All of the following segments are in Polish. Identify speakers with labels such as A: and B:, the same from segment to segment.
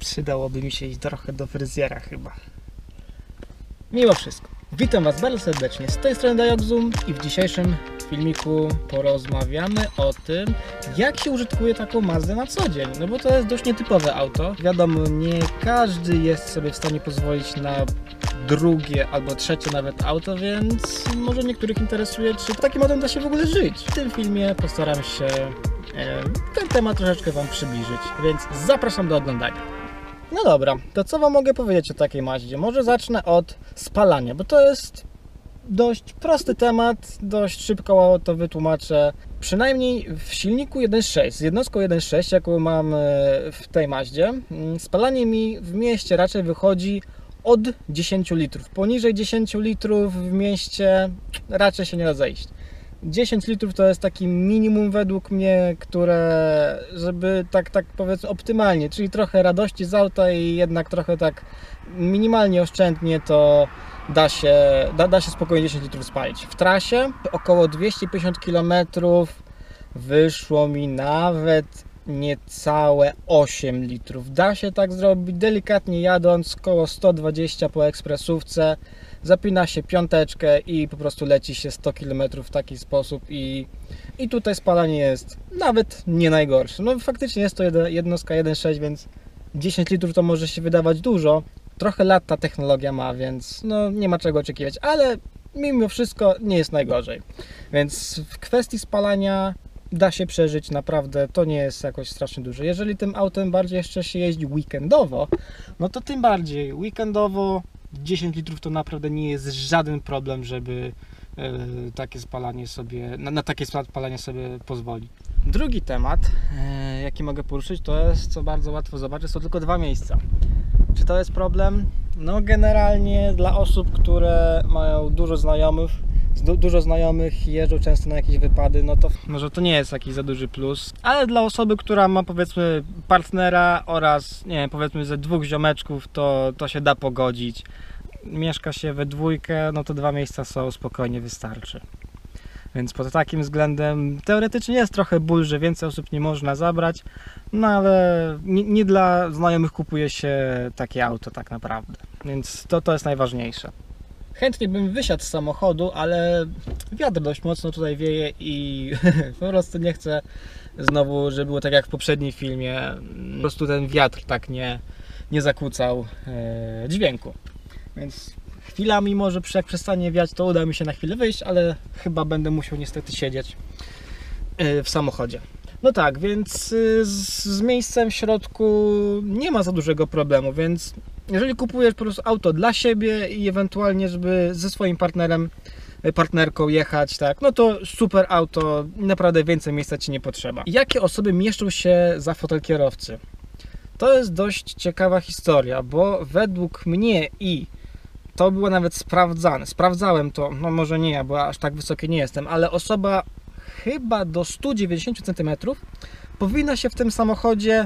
A: Przydałoby mi się iść trochę do fryzjera chyba. Mimo wszystko, witam Was bardzo serdecznie, z tej strony Dioxum i w dzisiejszym filmiku porozmawiamy o tym, jak się użytkuje taką Mazdę na co dzień. No bo to jest dość nietypowe auto. Wiadomo, nie każdy jest sobie w stanie pozwolić na drugie albo trzecie nawet auto, więc może niektórych interesuje, czy takim autem da się w ogóle żyć. W tym filmie postaram się ten temat troszeczkę Wam przybliżyć, więc zapraszam do oglądania. No dobra, to co Wam mogę powiedzieć o takiej Mazdzie? Może zacznę od spalania, bo to jest dość prosty temat, dość szybko to wytłumaczę. Przynajmniej w silniku 1.6, z jednostką 1.6, jaką mam w tej Mazdzie, spalanie mi w mieście raczej wychodzi od 10 litrów. Poniżej 10 litrów w mieście raczej się nie da zejść. 10 litrów to jest taki minimum według mnie, które, żeby tak powiedzmy optymalnie, czyli trochę radości z auta i jednak trochę tak minimalnie oszczędnie, to da się spokojnie 10 litrów spalić. W trasie około 250 km wyszło mi nawet niecałe 8 litrów. Da się tak zrobić, delikatnie jadąc, koło 120 po ekspresówce. Zapina się piąteczkę i po prostu leci się 100 km w taki sposób i tutaj spalanie jest nawet nie najgorsze. No faktycznie jest to jednostka 1.6, więc 10 litrów to może się wydawać dużo. Trochę lat ta technologia ma, więc no nie ma czego oczekiwać, ale mimo wszystko nie jest najgorzej. Więc w kwestii spalania da się przeżyć, naprawdę to nie jest jakoś strasznie dużo. Jeżeli tym autem bardziej jeszcze się jeździ weekendowo, no to tym bardziej weekendowo 10 litrów to naprawdę nie jest żaden problem, żeby takie spalanie sobie, na takie spalanie sobie pozwolić. Drugi temat, jaki mogę poruszyć, to jest, co bardzo łatwo zobaczyć, to tylko 2 miejsca. Czy to jest problem? No generalnie dla osób, które mają dużo znajomych, jeżdżą często na jakieś wypady, no to może to nie jest jakiś za duży plus, ale dla osoby, która ma powiedzmy partnera oraz nie wiem, powiedzmy ze 2 ziomeczków, to się da pogodzić. Mieszka się we dwójkę, no to 2 miejsca są, spokojnie wystarczy. Więc pod takim względem teoretycznie jest trochę ból, że więcej osób nie można zabrać, no ale nie dla znajomych kupuje się takie auto tak naprawdę, więc to jest najważniejsze. Chętnie bym wysiadł z samochodu, ale wiatr dość mocno tutaj wieje i po prostu nie chcę znowu, żeby było tak jak w poprzednim filmie, po prostu ten wiatr tak nie zakłócał dźwięku. Więc chwilami może jak przestanie wiać, to uda mi się na chwilę wyjść, ale chyba będę musiał niestety siedzieć w samochodzie. No tak, więc z miejscem w środku nie ma za dużego problemu, więc jeżeli kupujesz po prostu auto dla siebie i ewentualnie, żeby ze swoim partnerką jechać, tak, no to super auto, naprawdę więcej miejsca Ci nie potrzeba. Jakie osoby mieszczą się za fotel kierowcy? To jest dość ciekawa historia, bo według mnie i to było nawet sprawdzałem to, no może nie ja, bo aż tak wysoki nie jestem, ale osoba chyba do 190 cm powinna się w tym samochodzie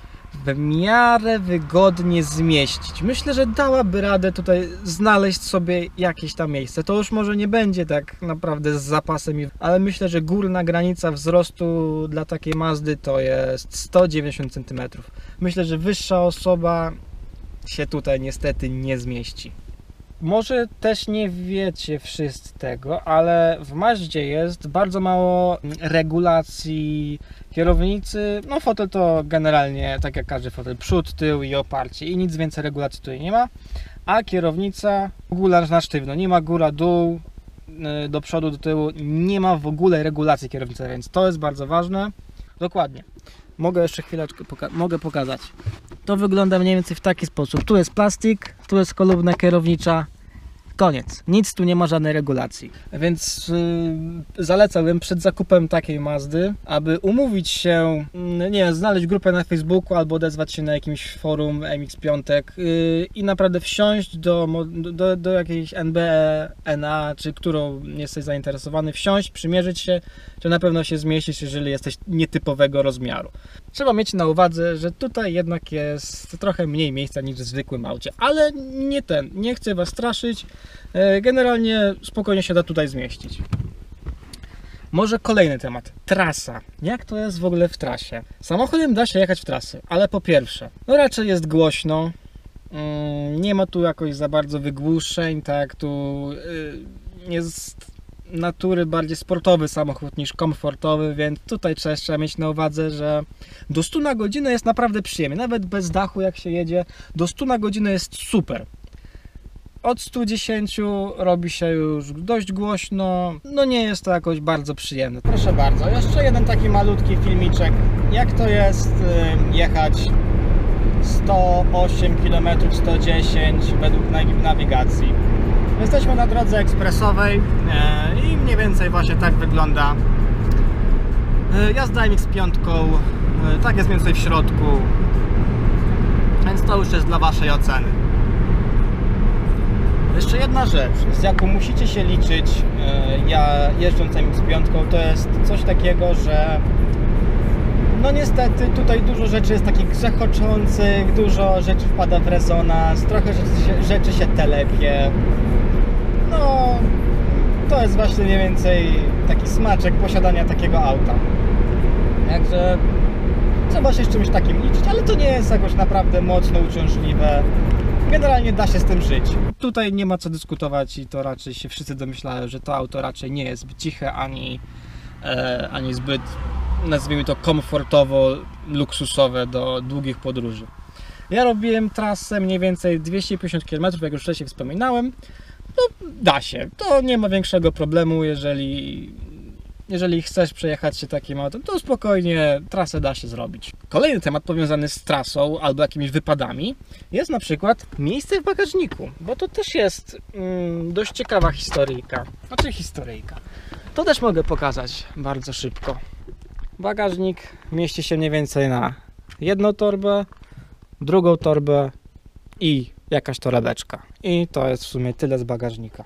A: w miarę wygodnie zmieścić. Myślę, że dałaby radę tutaj znaleźć sobie jakieś tam miejsce. To już może nie będzie tak naprawdę z zapasem, ale myślę, że górna granica wzrostu dla takiej Mazdy to jest 190 cm. Myślę, że wyższa osoba się tutaj niestety nie zmieści. Może też nie wiecie wszyscy tego, ale w Mazdzie jest bardzo mało regulacji kierownicy. No fotel to generalnie tak jak każdy fotel, przód, tył i oparcie i nic więcej regulacji tutaj nie ma. A kierownica w ogóle na sztywno, nie ma góra, dół, do przodu, do tyłu, nie ma w ogóle regulacji kierownicy, więc to jest bardzo ważne. Dokładnie. Mogę jeszcze chwileczkę pokazać. To wygląda mniej więcej w taki sposób. Tu jest plastik, tu jest kolumna kierownicza. Koniec. Nic tu nie ma żadnej regulacji. Więc zalecałbym przed zakupem takiej Mazdy, aby umówić się, nie wiem, znaleźć grupę na Facebooku albo odezwać się na jakimś forum MX5 i naprawdę wsiąść do jakiejś NBE, NA, czy którą jesteś zainteresowany, wsiąść, przymierzyć się, czy na pewno się zmieścisz, jeżeli jesteś nietypowego rozmiaru. Trzeba mieć na uwadze, że tutaj jednak jest trochę mniej miejsca niż w zwykłym aucie, ale nie chcę Was straszyć. Generalnie spokojnie się da tutaj zmieścić. Może kolejny temat. Trasa. Jak to jest w ogóle w trasie? Samochodem da się jechać w trasy, ale po pierwsze, no raczej jest głośno. Nie ma tu jakoś za bardzo wygłuszeń, tak, tu jest natury bardziej sportowy samochód niż komfortowy, więc tutaj trzeba mieć na uwadze, że do 100 na godzinę jest naprawdę przyjemnie, nawet bez dachu jak się jedzie, do 100 na godzinę jest super. Od 110 robi się już dość głośno, no nie jest to jakoś bardzo przyjemne. Proszę bardzo, jeszcze jeden taki malutki filmiczek, jak to jest jechać 108 km, 110 według nawigacji. Jesteśmy na drodze ekspresowej i mniej więcej właśnie tak wygląda jazda MX-5, tak jest mniej więcej w środku, więc to już jest dla waszej oceny. Jeszcze jedna rzecz, z jaką musicie się liczyć, ja jeżdżąc MX-5, to jest coś takiego, że no niestety tutaj dużo rzeczy jest takich grzechoczących, dużo rzeczy wpada w rezonans, trochę rzeczy się telepie. No, to jest właśnie mniej więcej taki smaczek posiadania takiego auta. Także trzeba się z czymś takim liczyć, ale to nie jest jakoś naprawdę mocno uciążliwe. Generalnie da się z tym żyć. Tutaj nie ma co dyskutować i to raczej się wszyscy domyślają, że to auto raczej nie jest zbyt ciche, ani zbyt, nazwijmy to, komfortowo luksusowe do długich podróży. Ja robiłem trasę mniej więcej 250 km, jak już wcześniej wspominałem. No, da się. To nie ma większego problemu, jeżeli chcesz przejechać się takim autem, to spokojnie trasę da się zrobić. Kolejny temat powiązany z trasą albo jakimiś wypadami jest na przykład miejsce w bagażniku, bo to też jest dość ciekawa historyjka. Znaczy historyjka. To też mogę pokazać bardzo szybko. Bagażnik mieści się mniej więcej na jedną torbę, drugą torbę i jakaś torebeczka. I to jest w sumie tyle z bagażnika.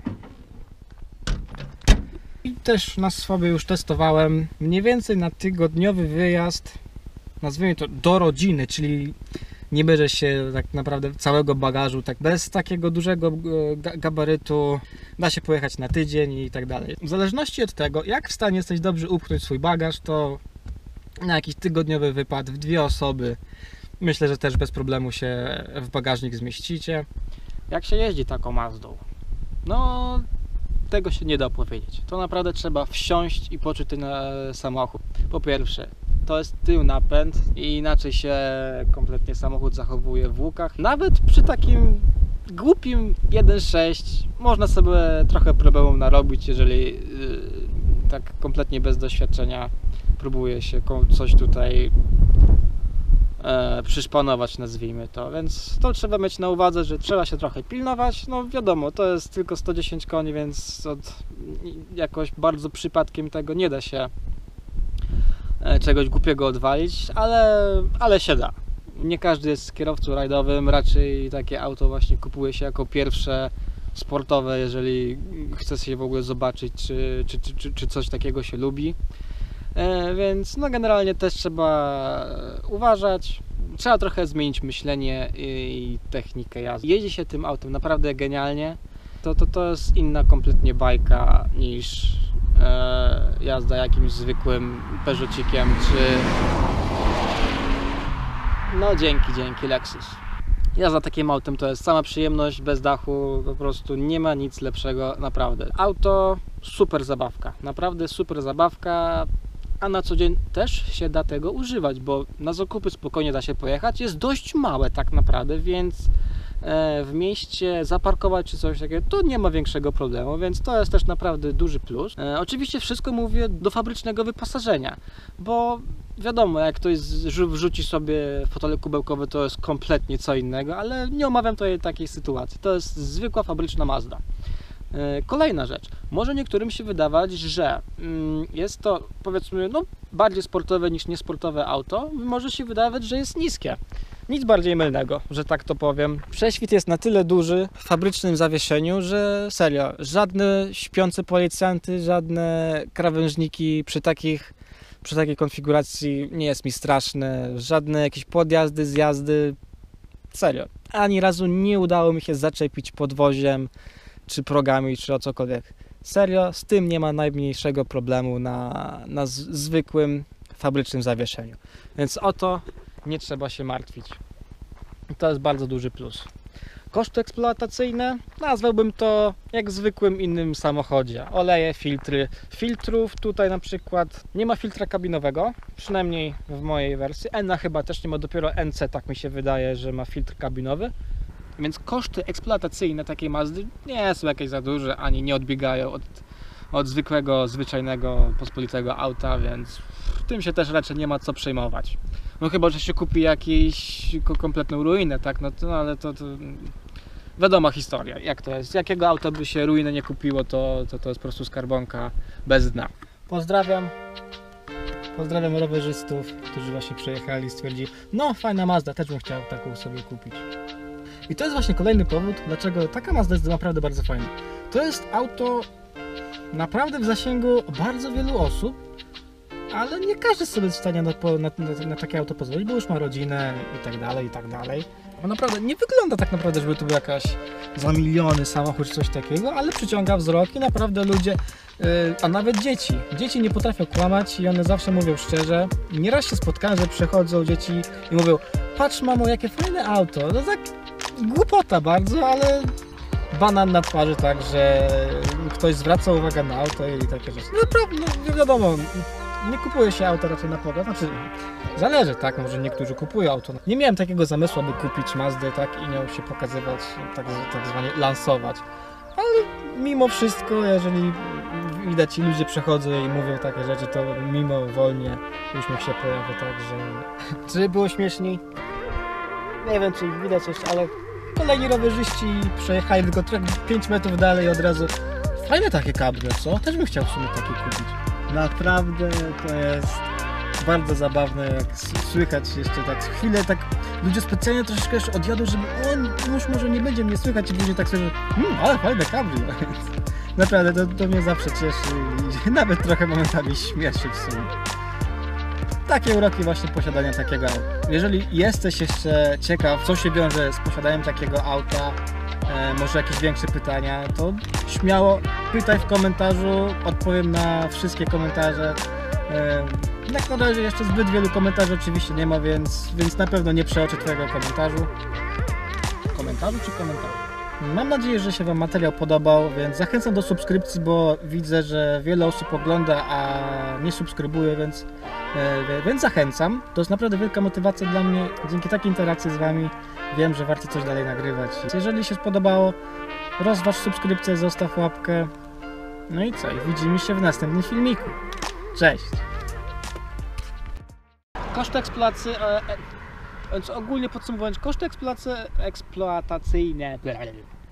A: I też na sobie już testowałem mniej więcej na tygodniowy wyjazd, nazwijmy to do rodziny, czyli nie bierze się tak naprawdę całego bagażu, tak bez takiego dużego gabarytu, da się pojechać na tydzień i tak dalej. W zależności od tego, jak w stanie jesteś dobrze upchnąć swój bagaż, to na jakiś tygodniowy wypad w 2 osoby myślę, że też bez problemu się w bagażnik zmieścicie. Jak się jeździ taką Mazdą? No, tego się nie da opowiedzieć. To naprawdę trzeba wsiąść i poczuć ten samochód. Po pierwsze, to jest tył napęd i inaczej się kompletnie samochód zachowuje w łukach. Nawet przy takim głupim 1.6 można sobie trochę problemów narobić, jeżeli tak kompletnie bez doświadczenia próbuje się coś tutaj przyszpanować, nazwijmy to, więc to trzeba mieć na uwadze, że trzeba się trochę pilnować. No wiadomo, to jest tylko 110 koni, więc jakoś bardzo przypadkiem tego nie da się czegoś głupiego odwalić, ale się da. Nie każdy jest kierowcą rajdowym, raczej takie auto właśnie kupuje się jako pierwsze sportowe, jeżeli chce się w ogóle zobaczyć, czy coś takiego się lubi. Więc no generalnie też trzeba uważać, trzeba trochę zmienić myślenie i technikę jazdy. Jeździ się tym autem naprawdę genialnie, to jest inna kompletnie bajka niż jazda jakimś zwykłym Peugeotcikiem czy no dzięki Lexus. Jazda takim autem to jest sama przyjemność, bez dachu, po prostu nie ma nic lepszego, naprawdę. Auto super zabawka, naprawdę super zabawka. A na co dzień też się da tego używać, bo na zakupy spokojnie da się pojechać. Jest dość małe tak naprawdę, więc w mieście zaparkować czy coś takiego, to nie ma większego problemu, więc to jest też naprawdę duży plus. Oczywiście wszystko mówię do fabrycznego wyposażenia, bo wiadomo, jak ktoś wrzuci sobie fotele kubełkowe, to jest kompletnie co innego, ale nie omawiam tutaj takiej sytuacji. To jest zwykła fabryczna Mazda. Kolejna rzecz. Może niektórym się wydawać, że jest to, powiedzmy, no, bardziej sportowe niż niesportowe auto. Może się wydawać, że jest niskie. Nic bardziej mylnego, że tak to powiem. Prześwit jest na tyle duży w fabrycznym zawieszeniu, że serio, żadne śpiące policjanty, żadne krawężniki przy takiej konfiguracji nie jest mi straszne. Żadne jakieś podjazdy, zjazdy. Serio. Ani razu nie udało mi się zaczepić podwoziem, czy progami, czy o cokolwiek. Serio, z tym nie ma najmniejszego problemu na zwykłym fabrycznym zawieszeniu. Więc o to nie trzeba się martwić. To jest bardzo duży plus. Koszty eksploatacyjne nazwałbym to jak w zwykłym innym samochodzie. Oleje, filtry. Filtrów tutaj na przykład nie ma filtra kabinowego, przynajmniej w mojej wersji. Enna chyba też nie ma, dopiero NC tak mi się wydaje, że ma filtr kabinowy. Więc koszty eksploatacyjne takiej Mazdy nie są jakieś za duże, ani nie odbiegają od zwykłego, zwyczajnego, pospolitego auta, więc w tym się też raczej nie ma co przejmować. No chyba, że się kupi jakąś kompletną ruinę, tak? No ale to wiadoma historia, jak to jest. Jakiego auta by się ruinę nie kupiło, to jest po prostu skarbonka bez dna. Pozdrawiam rowerzystów, którzy właśnie przyjechali i stwierdzili, no fajna Mazda, też bym chciał taką sobie kupić. I to jest właśnie kolejny powód, dlaczego taka Mazda jest naprawdę bardzo fajna. To jest auto naprawdę w zasięgu bardzo wielu osób, ale nie każdy sobie jest w stanie na takie auto pozwolić, bo już ma rodzinę i tak dalej, i tak dalej. Bo naprawdę nie wygląda tak naprawdę, żeby to był jakaś za miliony samochód czy coś takiego, ale przyciąga wzrok i naprawdę ludzie, a nawet dzieci nie potrafią kłamać i one zawsze mówią szczerze. Nieraz się spotkałem, że przychodzą dzieci i mówią, patrz mamo, jakie fajne auto. No tak głupota bardzo, ale banan na twarzy, tak, że ktoś zwraca uwagę na auto i takie rzeczy. No naprawdę, no wiadomo, nie kupuje się auto raczej na pogląd, znaczy zależy, tak, może niektórzy kupują auto. Nie miałem takiego zamysłu, aby kupić Mazdę, tak, i nią się pokazywać, tak zwanie lansować. Ale mimo wszystko, jeżeli widać, ci ludzie przechodzą i mówią takie rzeczy, to mimo wolnie uśmiech się pojawia, tak, że... Czy było śmieszniej? Nie wiem, czy ich widać jeszcze, ale kolejni rowerzyści przejechali tylko 5 metrów dalej i od razu fajne takie kabry, co? Też bym chciał w sumie takie kupić. Naprawdę to jest bardzo zabawne, jak słychać jeszcze tak chwilę, tak ludzie specjalnie troszeczkę jeszcze odjadą, żeby on już może nie będzie mnie słychać i później tak sobie, ale fajne kabry. Naprawdę to mnie zawsze cieszy i nawet trochę momentami śmieszy w sumie. Takie uroki właśnie posiadania takiego auta. Jeżeli jesteś jeszcze ciekaw, co się wiąże z posiadaniem takiego auta, może jakieś większe pytania, to śmiało pytaj w komentarzu, odpowiem na wszystkie komentarze. Jak na razie jeszcze zbyt wielu komentarzy oczywiście nie ma, więc na pewno nie przeoczę Twojego komentarzu. Komentarzu czy komentarzu? Mam nadzieję, że się Wam materiał podobał, więc zachęcam do subskrypcji, bo widzę, że wiele osób ogląda, a nie subskrybuje, więc zachęcam. To jest naprawdę wielka motywacja dla mnie. Dzięki takiej interakcji z Wami wiem, że warto coś dalej nagrywać. Jeżeli się spodobało, rozważ subskrypcję, zostaw łapkę. No i co? I widzimy się w następnym filmiku. Cześć! Koszty eksploatacyjne, więc ogólnie podsumowując, koszty eksploatacyjne